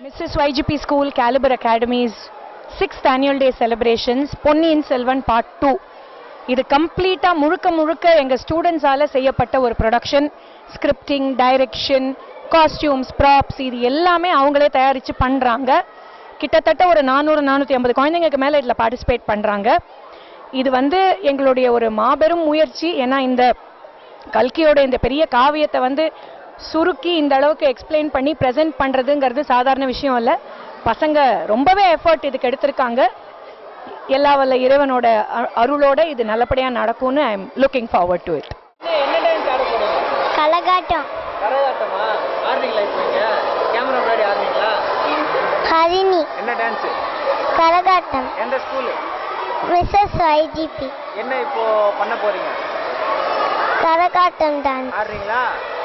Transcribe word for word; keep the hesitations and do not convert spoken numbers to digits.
Missus Ygp School Caliber Academy's sixth Annual Day Celebrations, Ponniyin Selvan Part two. இது கம்ப்ளீட்டா முழுக்க முழுக்க எங்க ஸ்டூடெண்ட்ஸால செய்யப்பட்ட ஒரு production. Scripting, direction, costumes, props இது எல்லாமே அவங்களே தயாரித்து பண்ணுறாங்க. கிட்டத்தட்ட ஒரு நானூறு நானூற்றி ஐம்பது குழந்தைங்களுக்கு மேலே இதில் பார்ட்டிசிபேட் பண்ணுறாங்க. இது வந்து எங்களுடைய ஒரு மாபெரும் முயற்சி. ஏன்னா இந்த கல்கியோட இந்த பெரிய காவியத்தை வந்து சுருக்கி இந்த அளவுக்கு எக்ஸ்பிளைன் பண்ணி ப்ரெசென்ட் பண்ணுறதுங்கிறது சாதாரண விஷயம் இல்லை. பசங்க ரொம்பவே எஃபர்ட் இதுக்கு எடுத்திருக்காங்க. எல்லா வல்ல இறைவனோட அருளோட இது நல்லபடியாக நடக்கும்னு I am looking forward to it. Karagattam. கரகாட்டமா? ஆடுறீங்களா இப்போ இங்க? கேமரா முன்னாடி ஆடுறீங்களா? ஹரிணி. என்ன டான்ஸ்? கரகாட்டம். எந்த ஸ்கூல்? Mrs IGP. என்ன இப்போ பண்ண போறீங்க? கரகாட்டம் டான்ஸ். ஆடுறீங்களா?